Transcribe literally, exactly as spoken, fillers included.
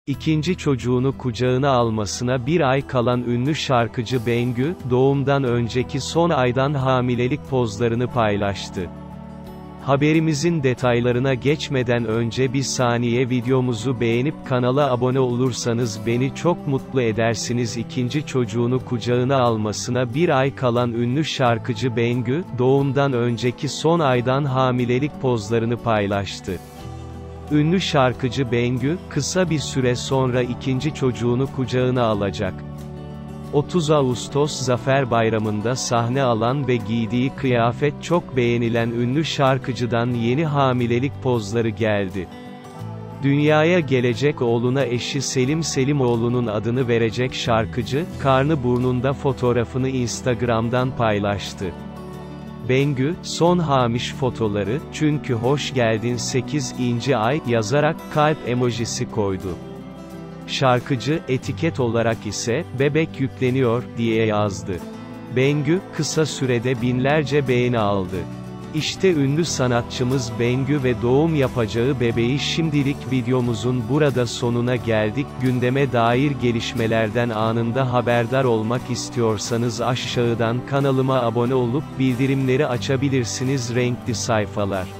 İkinci çocuğunu kucağına almasına bir ay kalan ünlü şarkıcı Bengü, doğumdan önceki son aydan hamilelik pozlarını paylaştı. Haberimizin detaylarına geçmeden önce bir saniye videomuzu beğenip kanala abone olursanız beni çok mutlu edersiniz. İkinci çocuğunu kucağına almasına bir ay kalan ünlü şarkıcı Bengü, doğumdan önceki son aydan hamilelik pozlarını paylaştı. Ünlü şarkıcı Bengü, kısa bir süre sonra ikinci çocuğunu kucağına alacak. otuz Ağustos Zafer Bayramı'nda sahne alan ve giydiği kıyafet çok beğenilen ünlü şarkıcıdan yeni hamilelik pozları geldi. Dünyaya gelecek oğluna eşi Selim Selimoğlu'nun adını verecek şarkıcı, karnı burnunda fotoğrafını Instagram'dan paylaştı. Bengü, son hamiş fotoları, çünkü hoş geldin sekizinci ay, yazarak kalp emojisi koydu. Şarkıcı, etiket olarak ise, bebek yükleniyor, diye yazdı. Bengü, kısa sürede binlerce beğeni aldı. İşte ünlü sanatçımız Bengü ve doğum yapacağı bebeği. Şimdilik videomuzun burada sonuna geldik. Gündeme dair gelişmelerden anında haberdar olmak istiyorsanız aşağıdan kanalıma abone olup bildirimleri açabilirsiniz. Renkli sayfalar.